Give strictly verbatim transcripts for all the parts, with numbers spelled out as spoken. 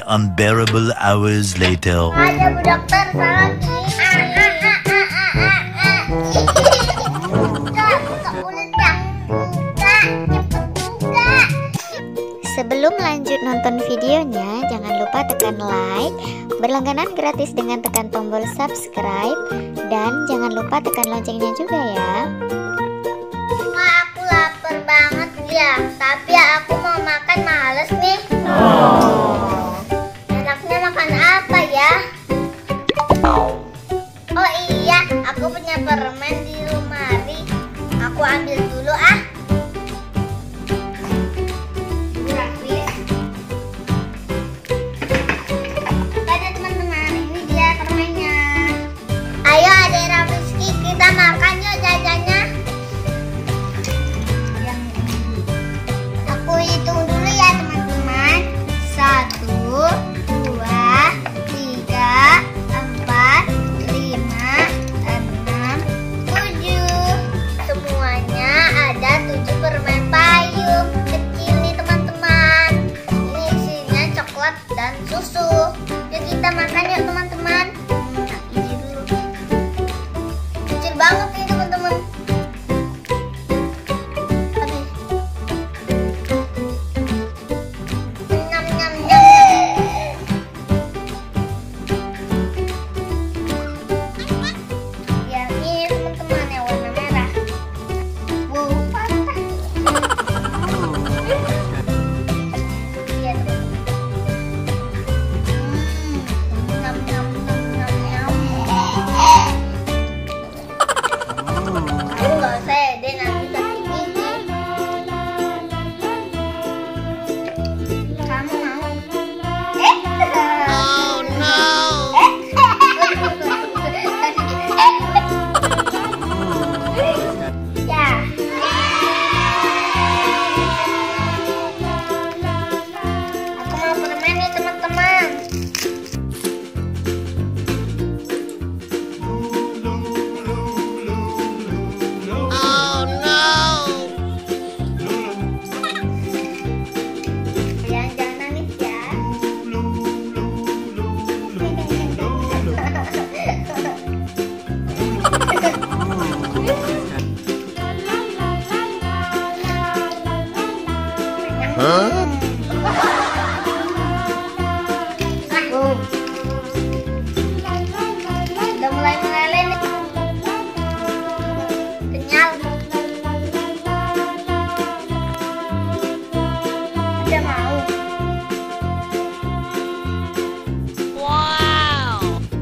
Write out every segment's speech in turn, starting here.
unbearable hours later. Ada Bu Dokter, salah nih. Sebelum lanjut nonton videonya, jangan lupa tekan like, berlangganan gratis dengan tekan tombol subscribe, dan jangan lupa tekan loncengnya juga ya. Ma, aku lapar banget ya, tapi aku mau makan males nih. Enaknya makan apa ya? Oh iya, aku punya permen di lemari. Aku ambil dulu ah. Makan yuk jajannya. Aku hitung dulu ya teman-teman. Satu, dua, tiga, empat, lima, enam, tujuh. Semuanya ada tujuh permen payung kecil nih teman-teman. Ini isinya coklat dan susu. Yuk kita makan yuk teman-teman. Banget nih teman-teman. Nyam nyam nyam. Ya ini teman-teman yang warna merah. Wow, patah. Iya teman-teman. Hmm, nyam nyam nyam nyam nyam. Huh? Udah mulai meleleh nih. Kenyal. Udah mau. Wow.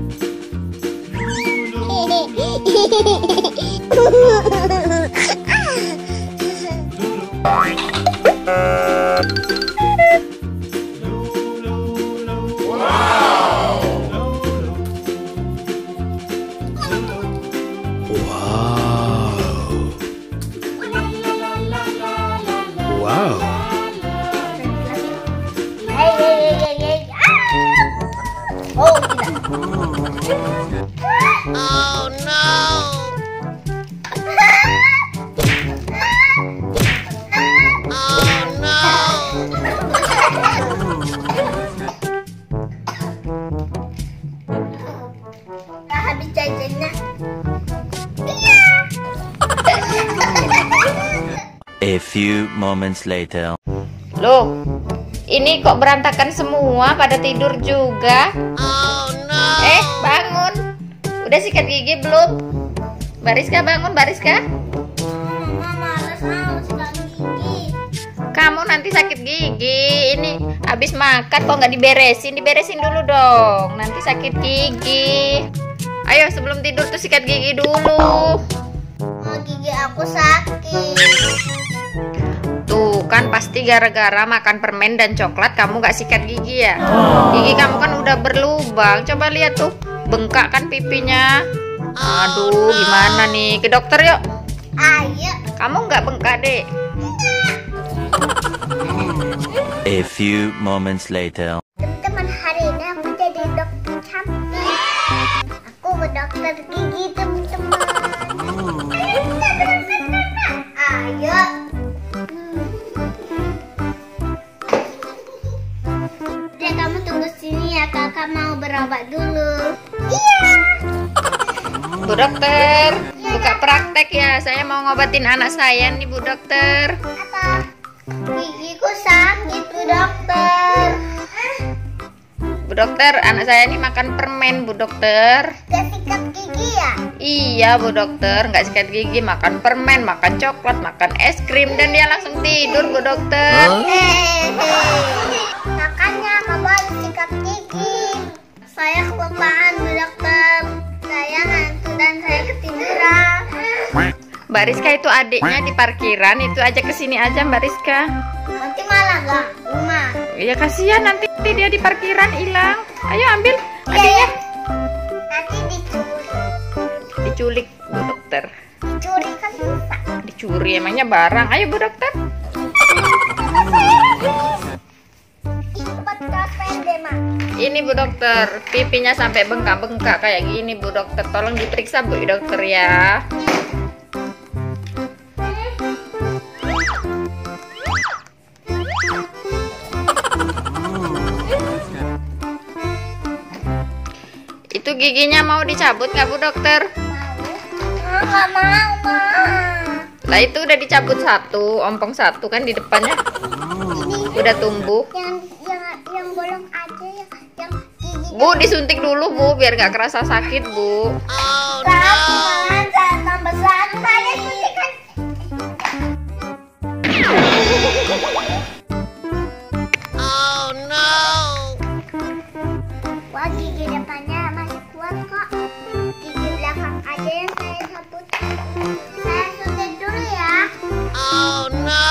Wow. Hey, hey, hey, hey. Ah! Oh, tidak. Oh no. Oh no. Nah, habis jajannya. A few moments later. Loh, ini kok berantakan semua, pada tidur juga. Oh no. Eh, bangun. Udah sikat gigi belum? Bariska bangun, Bariska. Mama males ah, sikat gigi. Kamu nanti sakit gigi. Ini habis makan kok nggak diberesin? Diberesin dulu dong. Nanti sakit gigi. Ayo sebelum tidur tuh sikat gigi dulu. Oh, gigi aku sakit. Tuh kan pasti gara-gara makan permen dan coklat kamu gak sikat gigi ya. Gigi kamu kan udah berlubang. Coba lihat tuh, bengkak kan pipinya. Aduh, gimana nih? Ke dokter yuk. Ayo. Kamu nggak bengkak, Dek? A few moments later. Teman-teman, hari ini aku jadi dokter cantik. Aku ke dokter gigi, teman-teman. Ayo. Dek, kamu tunggu mau berobat dulu. Iya. Bu dokter, buka praktek ya. Saya mau ngobatin anak saya nih, Bu dokter. Apa? Gigiku sakit, Bu dokter. Bu dokter, anak saya ini makan permen, Bu dokter. Gak sikat gigi ya? Iya, Bu dokter, nggak sikat gigi, makan permen, makan coklat, makan es krim, dan dia langsung tidur, Bu dokter. Hehehe. Makanya kamu harus sikat gigi. Saya kelupaan, Bu dokter. Saya ngantuk dan saya ketiduran. Mbak Rizka itu adiknya di parkiran, itu aja kesini aja Mbak Rizka. Nanti malah gak rumah. Iya kasihan nanti dia di parkiran hilang. Ayo ambil Iya, adiknya. ya. Nanti dicuri. Diculik, Bu dokter. Dicuri kan susah. Dicuri emangnya barang. Ayo Bu dokter. Cepat pede, Mak. Ini Bu dokter, pipinya sampai bengkak-bengkak kayak gini Bu dokter. Tolong diperiksa Bu dokter ya. Itu giginya mau dicabut nggak Bu dokter? Mau. Nggak mau, Mak. Lah itu udah dicabut satu, ompong satu kan di depannya. Ini Udah tumbuh. yang yang yang bolong aja ya, yang gigi. Bu disuntik dulu Bu, biar nggak kerasa sakit Bu. Jangan, saya tambah satu. Saya suntikan. Wah, gigi depannya masih kuat kok. Gigi belakang aja yang saya cabut. Saya suntik dulu ya. Oh no.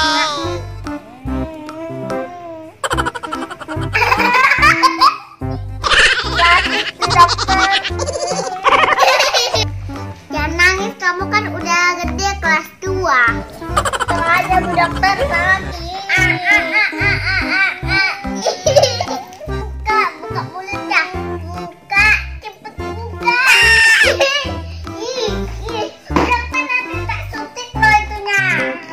Sakit, Bu dokter. Jangan nangis, kamu kan udah gede kelas dua. Tuh aja Bu dokter sakit. Ah, ah, ah, ah, ah, ah, ah. Buka, buka mulutnya. Buka, cepet buka. Ih, ih. Dokter nanti tak suntik loh itunya.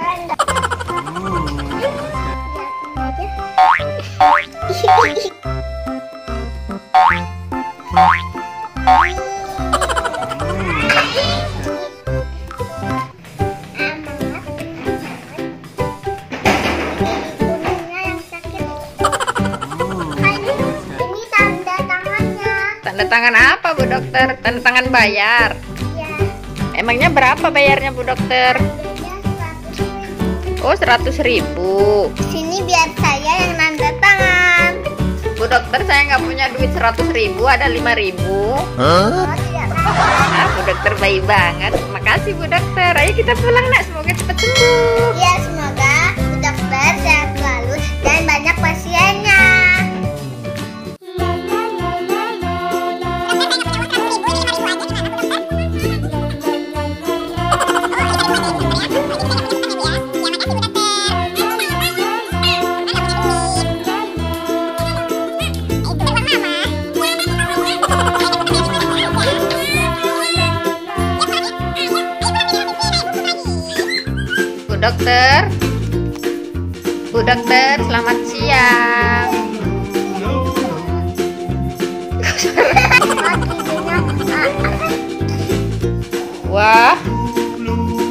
Ini tanda tangannya. Tanda tangan apa Bu dokter? Tanda tangan bayar. Ya, Emangnya berapa bayarnya Bu dokter? ya seratus ribu. Oh seratus ribu. Sini biar saya yang nanda tangan. Bu dokter saya nggak punya duit seratus ribu, ada lima ribu. Oh, tidak apa-apa. Ah, Bu dokter baik banget. Makasih Bu dokter. Ayo kita pulang nak, semoga cepat sembuh. Ya, semoga Bu dokter sehat selalu dan banyak pasiennya. Bu dokter. Bu dokter, selamat siang. Giginya, ah, ah. Wah,